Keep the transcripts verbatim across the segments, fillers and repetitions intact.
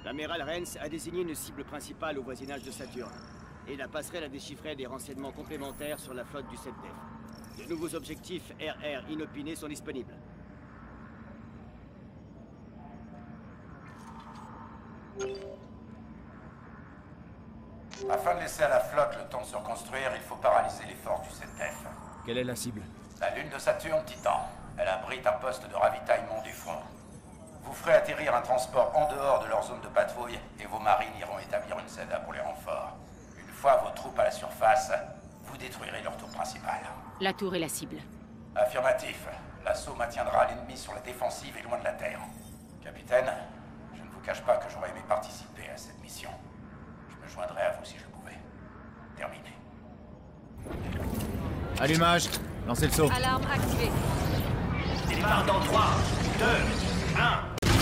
L'amiral Rennes a désigné une cible principale au voisinage de Saturne. Et la passerelle a déchiffré des renseignements complémentaires sur la flotte du sept Def. De nouveaux objectifs R R inopinés sont disponibles. Afin de laisser à la flotte le temps de se reconstruire, il faut paralyser les forces du sept Def. Quelle est la cible? La lune de Saturne, Titan. Elle abrite un poste de ravitaillement du front. Vous ferez atterrir un transport en dehors de leur zone de patrouille et vos marines iront établir une cella pour les renforts. Une fois vos troupes à la surface, vous détruirez leur tour principal. La tour est la cible. Affirmatif. L'assaut maintiendra l'ennemi sur la défensive et loin de la Terre. Capitaine, je ne vous cache pas que j'aurais aimé participer à cette mission. Je me joindrais à vous si je le pouvais. Terminé. Allumage. Lancez le saut. Alarme activée. Départ dans trois, deux, un.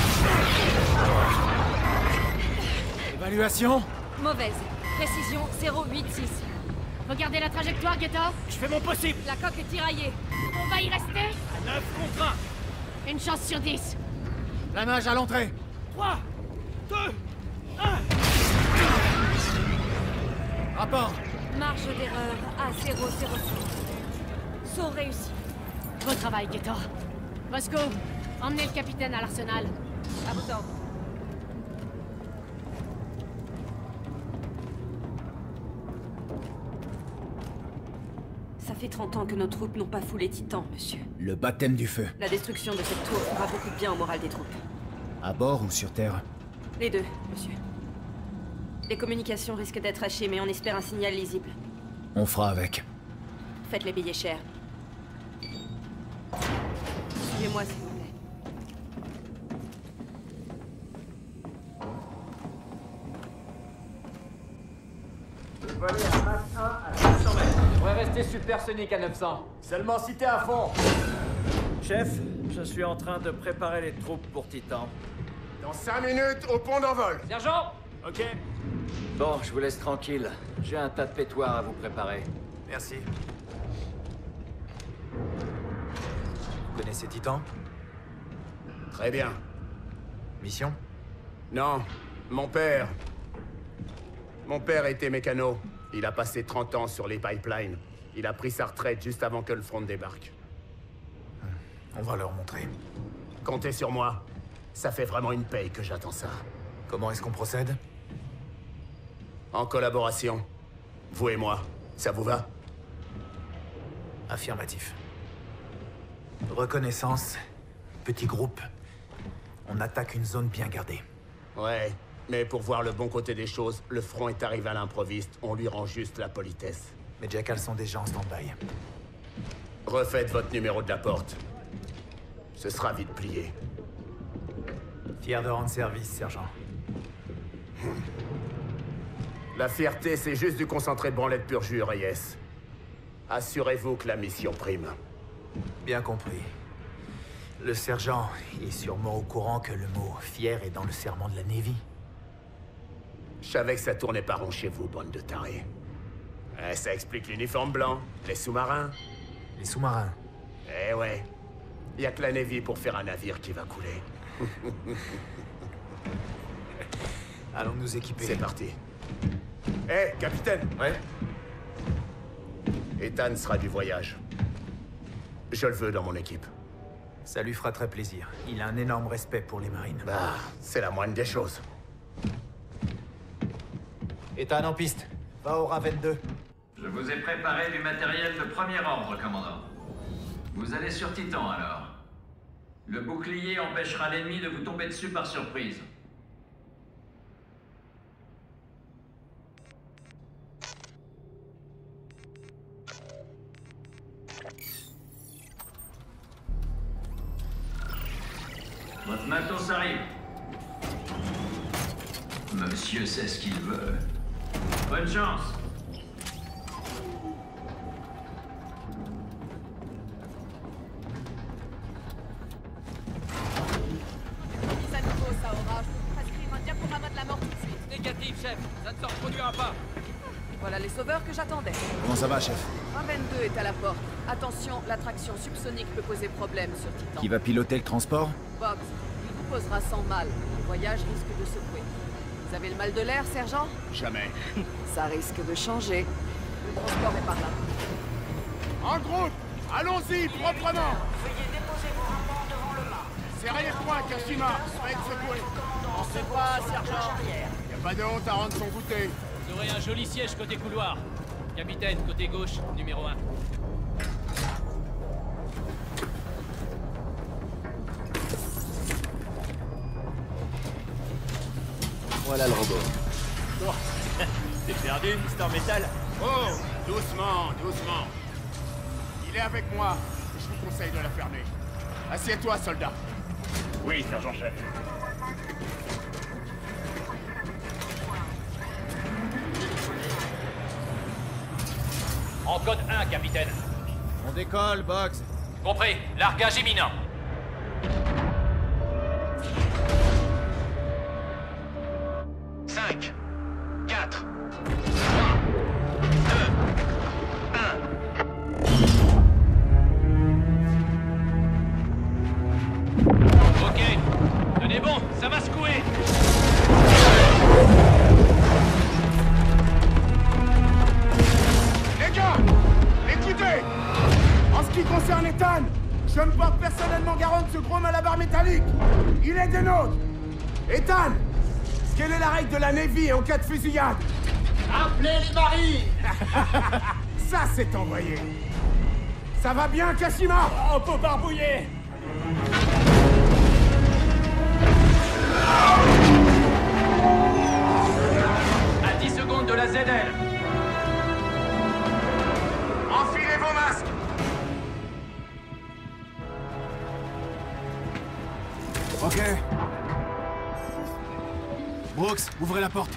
Évaluation. Mauvaise. Précision zéro huit six. Regardez la trajectoire, Guetta. Je fais mon possible. La coque est tiraillée. On va y rester. neuf contre un. Une chance sur dix. La nage à l'entrée. trois, deux, un. Rapport. Marge d'erreur à zéro zéro six. Saut réussi. Bon travail, Guetta. Bosco, emmenez le capitaine à l'arsenal. À vos ordres. Ça fait trente ans que nos troupes n'ont pas foulé Titan, monsieur. Le baptême du feu. La destruction de cette tour fera beaucoup de bien au moral des troupes. À bord ou sur Terre? Les deux, monsieur. Les communications risquent d'être hachées, mais on espère un signal lisible. On fera avec. Faites les billets chers. Suivez-moi, s'il vous plaît. Voler un Mach un à cinq cents mètres. Je devrais rester supersonique à neuf cents. Seulement si t'es à fond. Chef, je suis en train de préparer les troupes pour Titan. Dans cinq minutes, au pont d'envol. Sergent! Ok. Bon, je vous laisse tranquille. J'ai un tas de pétoires à vous préparer. Merci. Vous connaissez Titan? Très bien. Mission? Non, mon père. Mon père était mécano. Il a passé trente ans sur les pipelines. Il a pris sa retraite juste avant que le front débarque. On va leur montrer. Comptez sur moi. Ça fait vraiment une paye que j'attends ça. Comment est-ce qu'on procède? En collaboration. Vous et moi. Ça vous va? Affirmatif. Reconnaissance. Petit groupe. On attaque une zone bien gardée. Ouais. Mais pour voir le bon côté des choses, le front est arrivé à l'improviste. On lui rend juste la politesse. Les Jackals sont déjà en stand-by. Refaites votre numéro de la porte. Ce sera vite plié. Fier de rendre service, sergent. La fierté, c'est juste du concentré de branlette pur jus, Reyes. Assurez-vous que la mission prime. Bien compris. Le sergent est sûrement au courant que le mot « fier » est dans le serment de la Navy. Je savais que ça tournait pas rond chez vous, bande de tarés. Eh, ça explique l'uniforme blanc, les sous-marins. Les sous-marins. Eh ouais. Y a que la Navy pour faire un navire qui va couler. Allons nous équiper. C'est parti. Eh, capitaine! Ouais? Ethan sera du voyage. Je le veux dans mon équipe. Ça lui fera très plaisir. Il a un énorme respect pour les marines. Bah, c'est la moindre des choses. Ethan en piste. Va au Raven deux. Je vous ai préparé du matériel de premier ordre, commandant. Vous allez sur Titan, alors. Le bouclier empêchera l'ennemi de vous tomber dessus par surprise. Votre matos arrive. Monsieur sait ce qu'il veut. Bonne chance. Ça nous vaut, ça aura. Prescrire un diaporama de la mort tout de suite. Négatif, chef. Ça ne se reproduira pas. Voilà les sauveurs que j'attendais. Comment ça va, chef? Raven deux est à la porte. Attention, l'attraction subsonique peut poser problème sur Titan. Qui va piloter le transport? Boggs, il vous posera sans mal. Le voyage risque de secouer. Vous avez le mal de l'air, sergent? Jamais. Ça risque de changer. Le transport est par là. En groupe, allons-y, proprement. Veuillez déposer vos rapports devant le mât. Serrez-toi, Kashima. Va être secoué. On sait pas, sergent. Y a pas de honte à rendre son goûter. Vous aurez un joli siège côté couloir. Capitaine, côté gauche, numéro un. Voilà le robot. Bon, t'es perdu, Mister Metal? Oh, doucement, doucement. Il est avec moi. Je vous conseille de la fermer. Assieds-toi, soldat. Oui, sergent-chef. En code un, capitaine. On décolle, Bugs. Compris, largage imminent. cinq, quatre, trois, deux, un. Ok, tenez bon, ça va secouer. Les gars, écoutez. En ce qui concerne Ethan, je me porte personnellement garant de ce gros malabar métallique. Il est des nôtres. Ethan, quelle est la règle de la Navy en cas de fusillade? Appelez les marines. Ça, c'est envoyé. Ça va bien, Kashima? On peut barbouiller. À dix secondes de la Z L. Enfilez vos masques. Ok. Brooks, ouvrez la porte.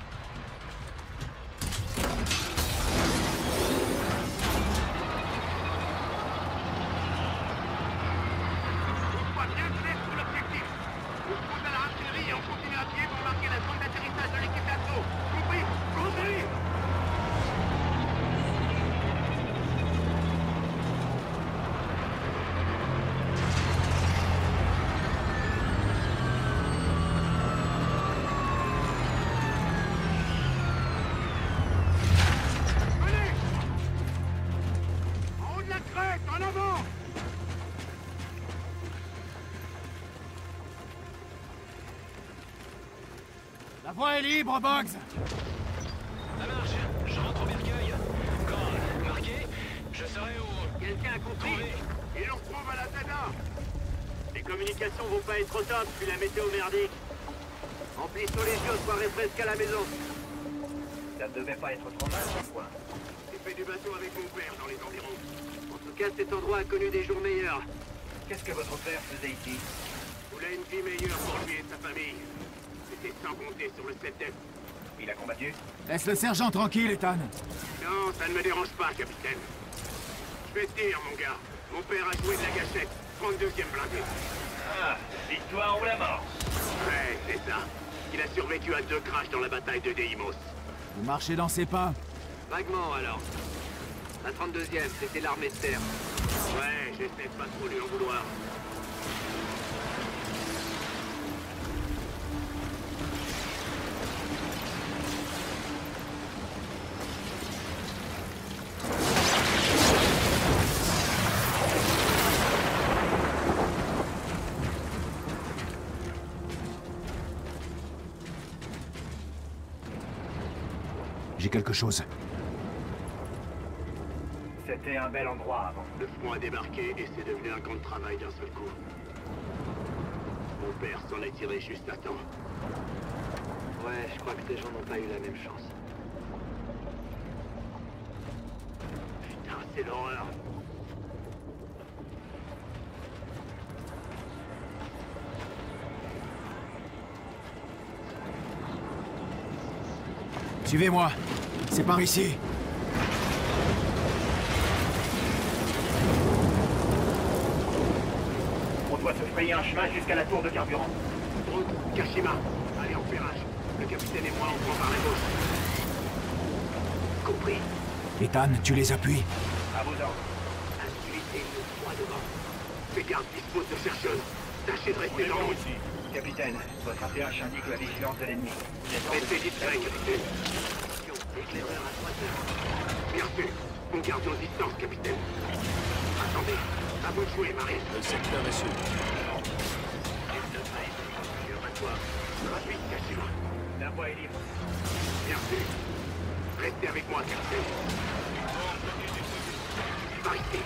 La voie est libre, Bugs. Ça marche, je rentre au bercueil. Quand marqué, je serai au... Quelqu'un a compris? Et on retrouve à la Zana. Les communications vont pas être top puis la météo merdique. Emplissons les yeux, soirée presque à la maison. Ça devait pas être trop mal, ce point. J'ai fait du bateau avec mon père dans les environs. En tout cas, cet endroit a connu des jours meilleurs. Qu'est-ce que votre père faisait ici? Voulait une vie meilleure pour lui et sa famille. C'était sans compter sur le sept F. Il a combattu? Laisse le sergent tranquille, Ethan. Non, ça ne me dérange pas, capitaine. Je vais te dire, mon gars. Mon père a joué de la gâchette. trente-deuxième blindé. Ah, victoire ou la mort? Ouais, c'est ça. Il a survécu à deux crashs dans la bataille de Deimos. Vous marchez dans ses pas? Vaguement, alors. La trente-deuxième, c'était l'armée de terre. Ouais, j'essaie de pas trop lui en vouloir. J'ai quelque chose. C'était un bel endroit avant. Le front a débarqué et c'est devenu un camp de travail d'un seul coup. Mon père s'en est tiré juste à temps. Ouais, je crois que ces gens n'ont pas eu la même chance. Putain, c'est l'horreur. Suivez-moi. C'est par ici. On doit se frayer un chemin jusqu'à la tour de carburant. Route, Kashima. Allez, en ferrage. Le capitaine et moi, on prend par la gauche. Compris. Ethan, tu les appuies. À vos ordres. Activité une fois devant. Fais garde, dispo de chercheuse. Tâchez de rester dans l'eau. Capitaine, votre A P H indique la vigilance de l'ennemi. Restez discret, capitaine. Éclaireur à trois heures. Bien sûr. On garde nos distances, capitaine. Attendez. À vous de jouer, Marie. Le secteur est sûr. Rapide, Kashima. La voie est libre. Bien sûr. Restez avec moi, capitaine. Par ici.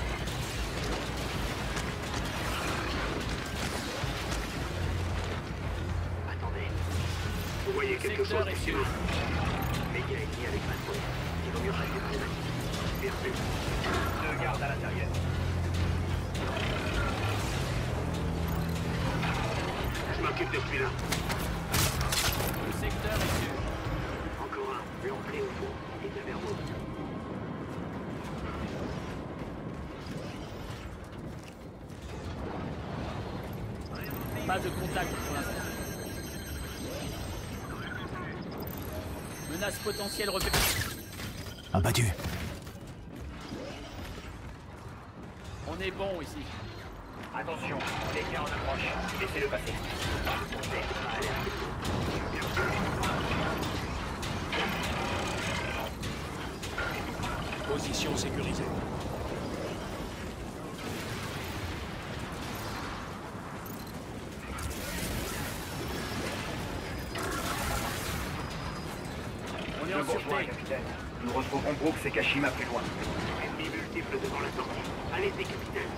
Attendez. Vous voyez quelque chose, Kashima? Méga est lié avec Patrouille. Il vaut mieux passer par les bâtiments. Bien sûr. Deux gardes à l'intérieur. Je m'occupe de celui-là. Le secteur est sûr. Encore un. L'entrée au fond. Il est vers vous. Pas de contact pour l'instant. Menace potentielle repérée. Abattu. On est bon ici. Attention, les gars en approche. Laissez-le passer. Position sécurisée. On est en sûreté. Capitaine. Nous retrouverons Brooks et Kashima plus loin. Ennemis multiples devant la sortie. Allez-y, capitaine.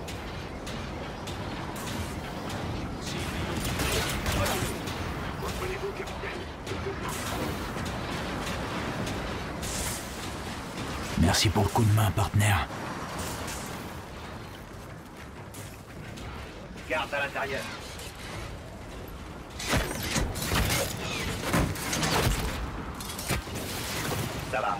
Reprenez-vous, capitaine. Merci pour le coup de main, partenaire. Garde à l'intérieur. Ça va.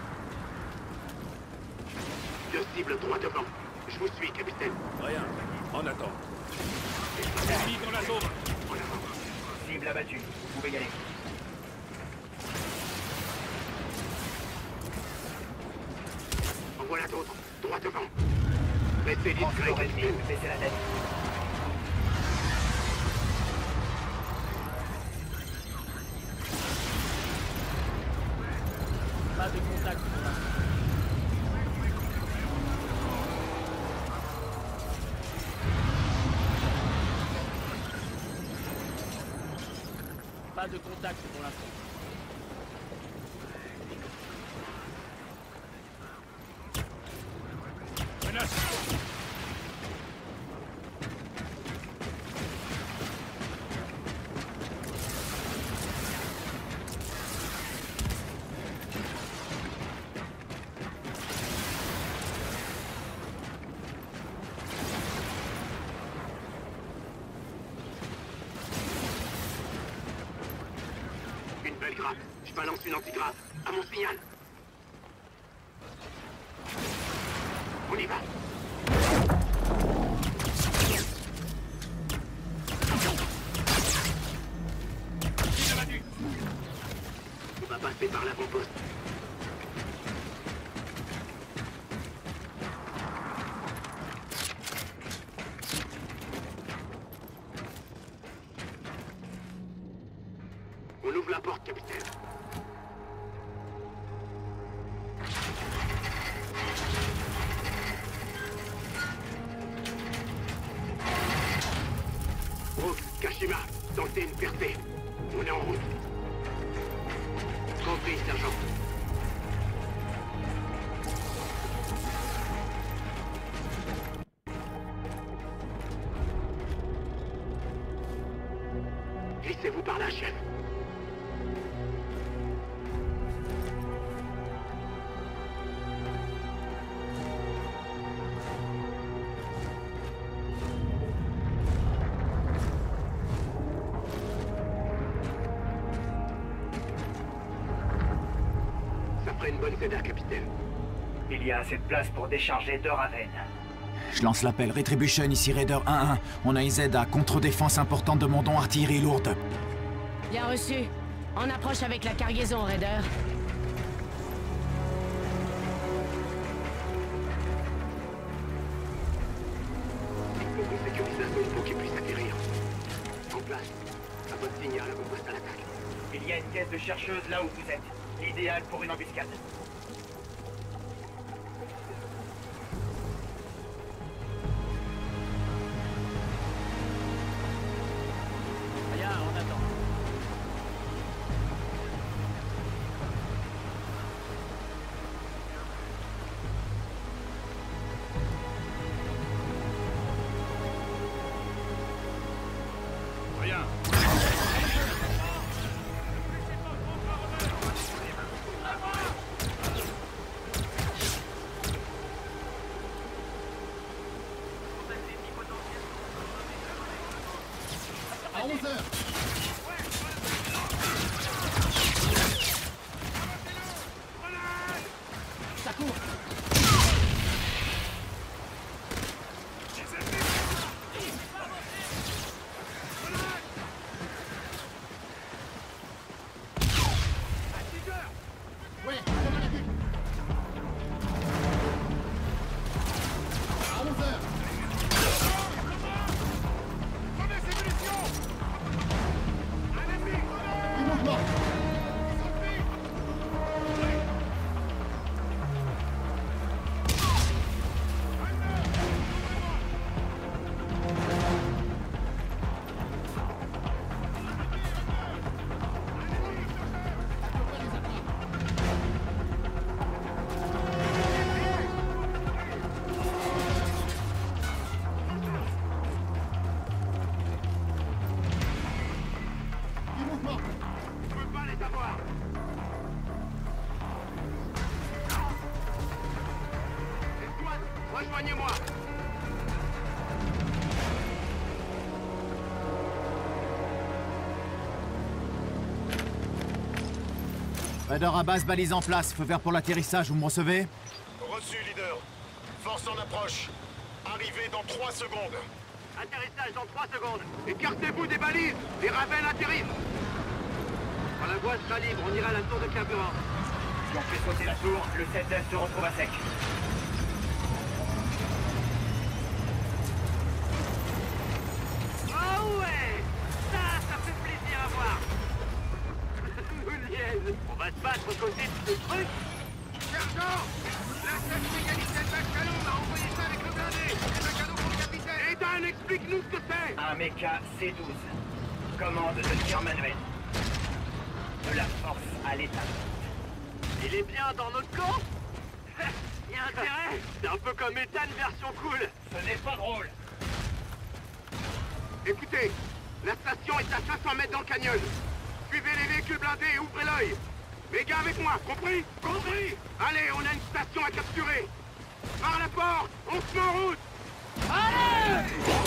Deux cibles droit devant. Je vous suis, capitaine. Rien. En attente. Ennemi dans la zone. En avant. Cible abattue. Vous pouvez y aller. En voilà d'autres. Droit devant. Restez discret, capitaine. Baissez la tête. Pas de contact pour l'instant. Pas de contact pour l'instant. Menace. Une belle grappe. Je balance une antigrappe. À mon signal. On y va. On va passer par l'avant-poste. On ouvre la porte, capitaine. Brooks, Kashima, tentez une percée. On est en route. Compris, sergent. Glissez-vous par là, chef. Ça ferait une bonne zéda, capitaine. Il y a assez de place pour décharger deux Raven. Je lance l'appel. Retribution, ici Raider un un. On a une Z à contre-défense importante de mon don artillerie lourde. Bien reçu. On approche avec la cargaison, Raider. Il faut qu'on sécurise la zone pour qu'il puisse atterrir. place. Un bon signal à vous prête à l'attaque. Il y a une caisse de chercheuse là où vous êtes. Idéal pour une embuscade. Rien, on attend. Rien. À onze heures. Ça court. Ouais, on a la vue. À onze heures. Prenez ces munitions. Un ennemi. Du mouvement. Du mouvement. Je peux pas les avoir. Escouade, rejoignez-moi. Radar à base, balise en place. Feu vert pour l'atterrissage, vous me recevez? Reçu, leader. Force en approche. Arrivez dans trois secondes. Atterrissage dans trois secondes. Écartez-vous des balises. Les ravels atterrissent. Quand la voie sera libre, on ira à la tour de carburant. Si on fait sauter la tour, le sept F se retrouve à sec. Oh ouais! Ça, ça fait plaisir à voir. Mounienne, on va se battre aux côtés de ce truc. Sergent, la chef spécialiste de canon m'a envoyé ça avec le blindé. C'est un cadeau pour le capitaine. Ethan, explique-nous ce que c'est. Un méca C douze. Commande de tir manuel. De la force à l'état. Il est bien dans notre camp. Il y a intérêt. C'est un peu comme Ethan version cool. Ce n'est pas drôle. Écoutez, la station est à cinq cents mètres dans le canyon. Suivez les véhicules blindés et ouvrez l'œil. Les gars avec moi, compris? Compris. Allez, on a une station à capturer. Par la porte, on se met en route. Allez!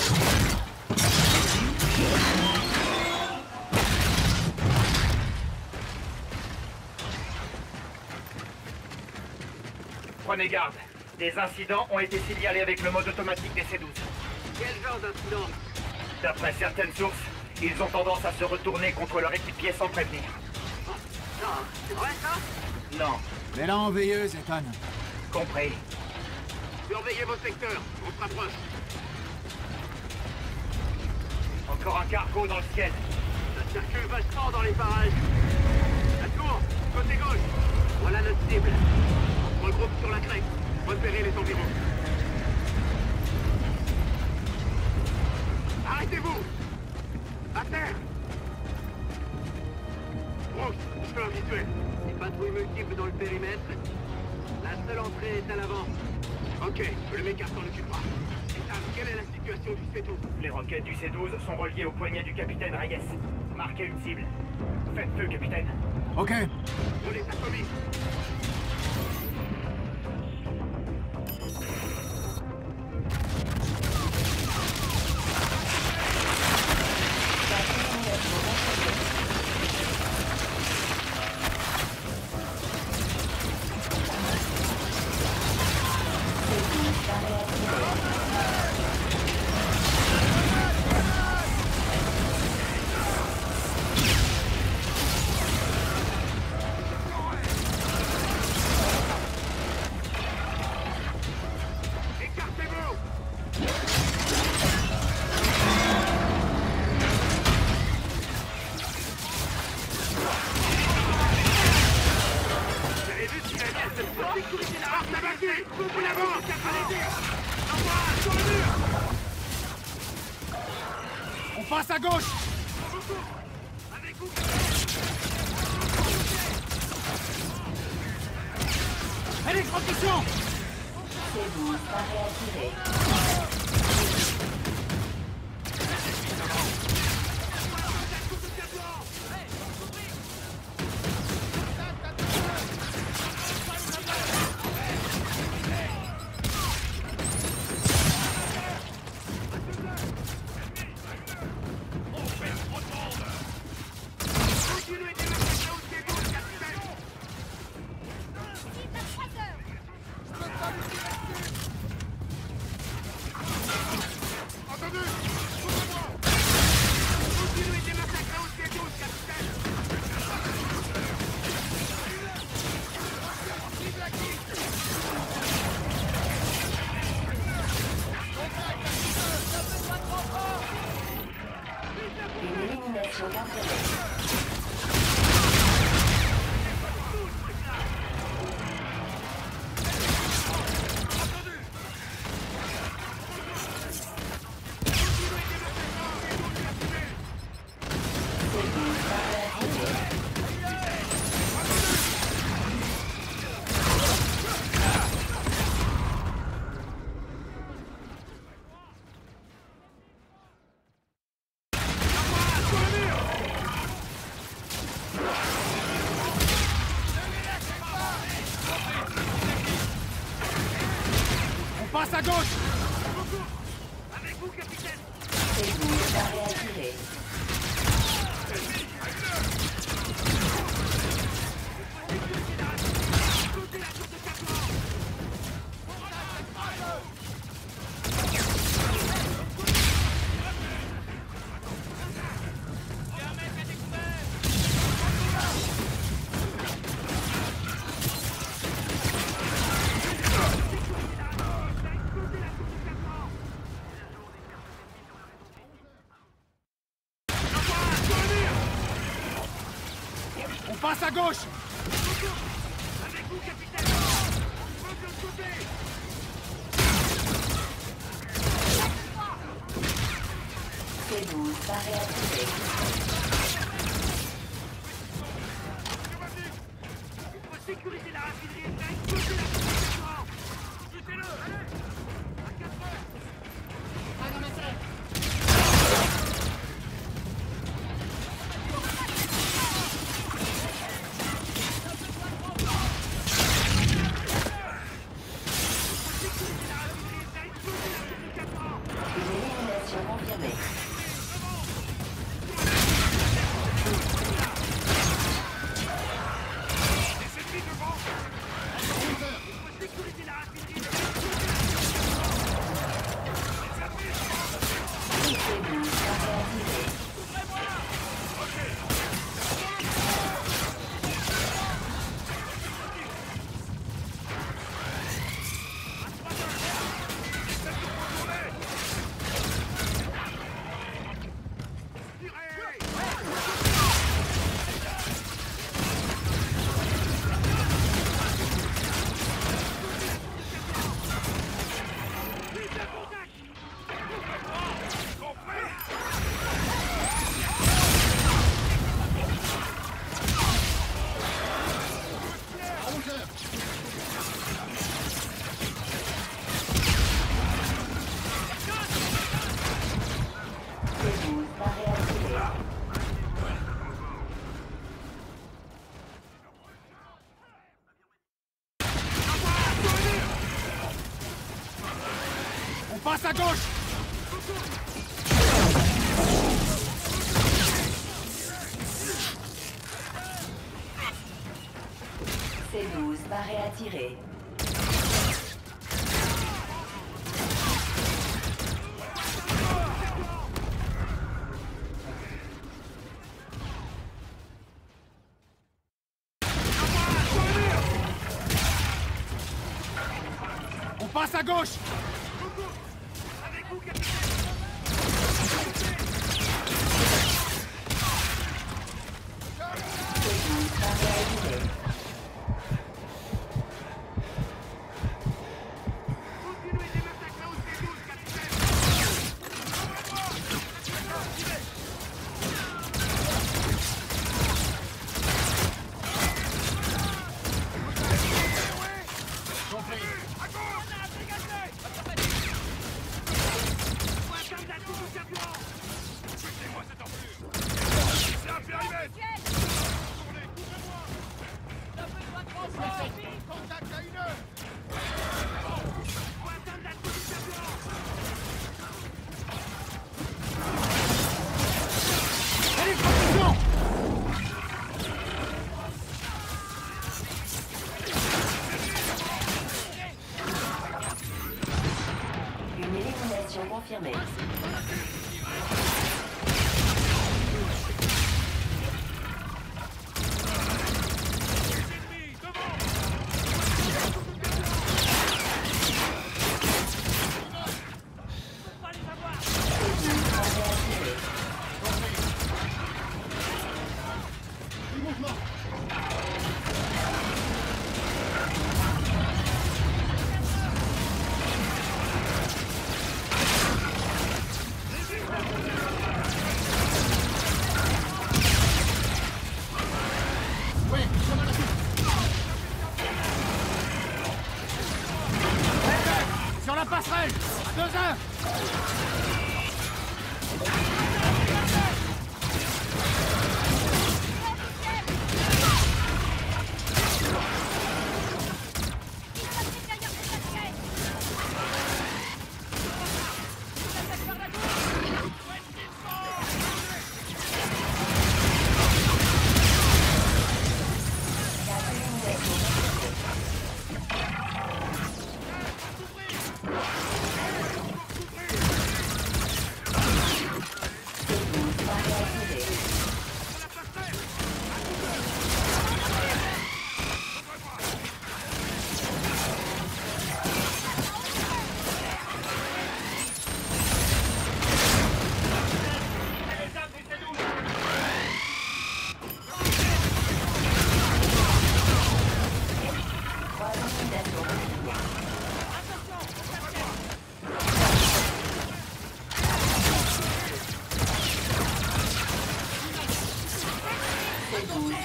Prenez garde. Des incidents ont été signalés avec le mode automatique des C douze. Quel genre d'incident? D'après certaines sources, ils ont tendance à se retourner contre leur équipier sans prévenir. Non, c'est vrai ça? Non. Mets-la en veilleuse, Ethan. Compris. Surveillez vos secteurs, on se rapproche. Encore un cargo dans le ciel. Ça circule vachement dans les parages. La tour, côté gauche. Voilà notre cible. On se regroupe sur la crête. Repérez les environs. Arrêtez-vous! À terre! Brooks, je fais un visuel. Des patrouilles multiples dans le périmètre. La seule entrée est à l'avant. Ok, le méca s'en occupera. Ethan, quelle est la situation du C douze? Les roquettes du C douze sont reliées au poignet du capitaine Reyes. Marquez une cible. Faites feu, capitaine. Ok. On les a commis. passe à gauche! Électrocution! C'est vous, pas réattirer. Passe à gauche! Avec vous, capitaine! C'est vous, pas réattirer. Passe à gauche! Avec vous, capitaine! De l'autre côté! C'est vous, pas réattirer. Il faut sécuriser la raffinerie et faire exploser la communication! Jetez-le! Allez! À quatre heures! Ah non, maintenant! Passe à gauche! C'est douze, pas réattirer. On passe à gauche!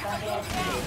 va réattirer.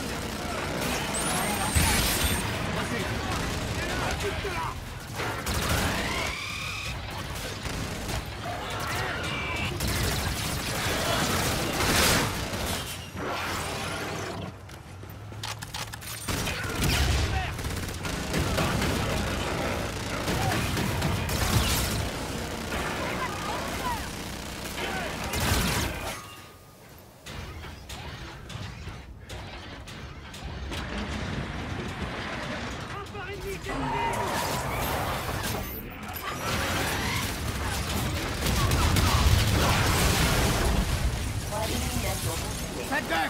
Faites gaffe!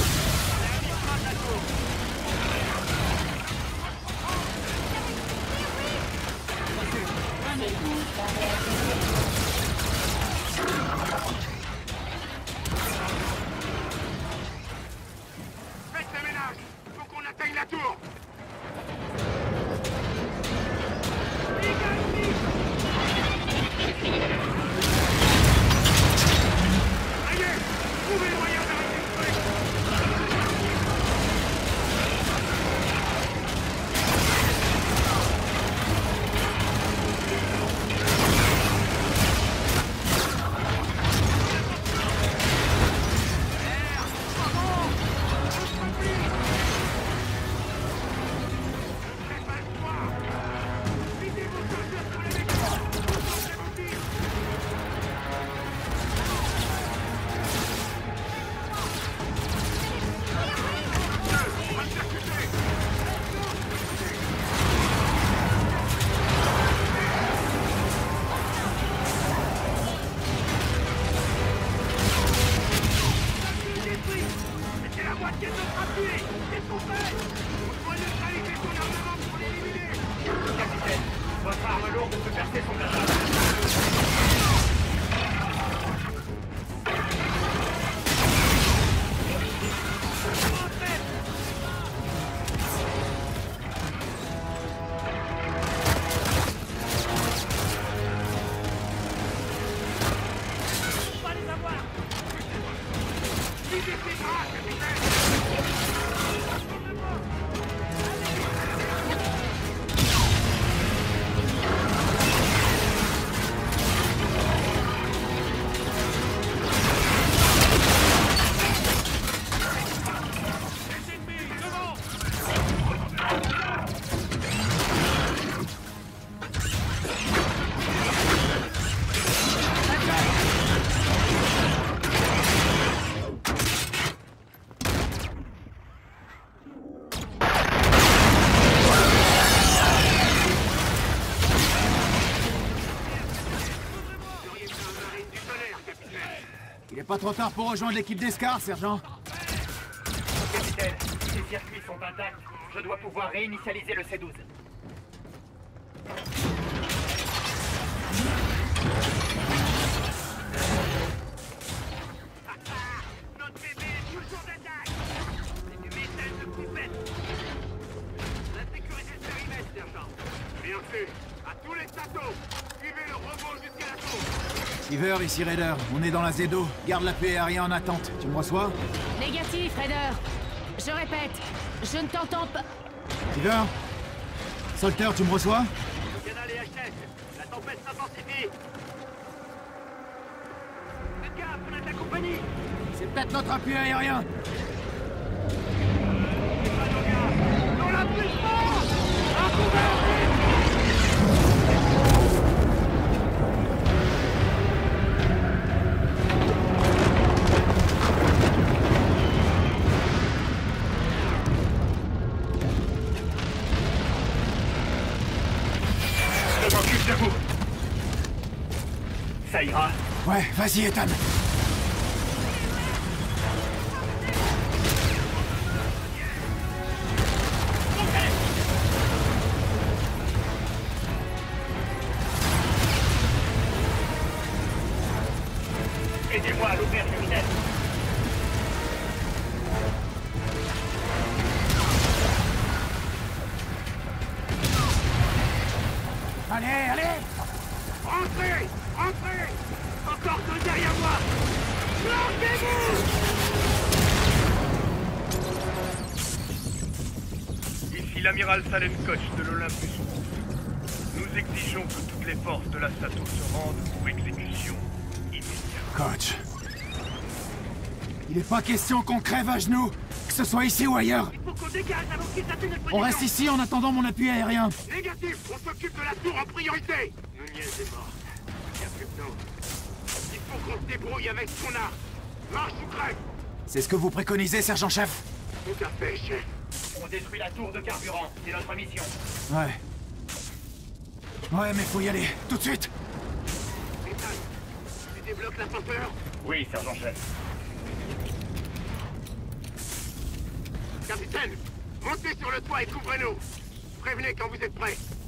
Faites le ménage! Faut qu'on atteigne la tour! Allez! Trouvez le moyen d'arrêter ce truc! C'est la moitié de notre appui! Qu'est-ce qu'on fait? On doit neutraliser son armement pour l'éliminer! Capitaine, votre arme lourde peut percer son blindage. On va les avoir! Visez ses bras, capitaine! Il est pas trop tard pour rejoindre l'équipe d'Escar, sergent? Capitaine, ces circuits sont intacts. Je dois pouvoir réinitialiser le C douze. Notre bébé est toujours d'attaque! C'est du métal de poupette! La sécurité du périmètre, sergent! Bien fait! À tous les châteaux! Suivez le robot jusqu'à la tour! Iver, ici Raider. On est dans la Z O. Garde l'appui aérien en attente. Tu me reçois? Négatif, Raider. Je répète, je ne t'entends pas. Iver? Solter, tu me reçois? Canal et H S, la tempête s'intensifie! Faites gaffe, on a de la compagnie! C'est peut-être notre appui aérien! Dans la puissance! À couvert! Je m'occupe de vous! Ça ira? Ouais, vas-y, Ethan! Aidez-moi à l'ouvrir, capitaine! Allez, allez! Rentrez! Rentrez! Encore deux derrière moi! Lancez-vous! l'amiral Salem Koch de l'Olympus. Nous exigeons que toutes les forces de la Sato se rendent pour exécution immédiate. Koch. Il n'est pas question qu'on crève à genoux, que ce soit ici ou ailleurs. Il faut qu'on dégage avant qu'ils atteignent notre On reste ici en attendant mon appui aérien. Négatif, on s'occupe de la tour en priorité. Nunez est morte. Il n'y a plus que nous. Il faut qu'on se débrouille avec ce qu'on a. Marche ou crève. C'est ce que vous préconisez, sergent-chef? Tout à fait, chef. On détruit la tour de carburant, c'est notre mission. Ouais. Ouais, mais faut y aller, tout de suite. Ethan, tu débloques l'ascenseur? Oui, sergent-chef. Capitaine, montez sur le toit et couvrez-nous. Prévenez quand vous êtes prêts.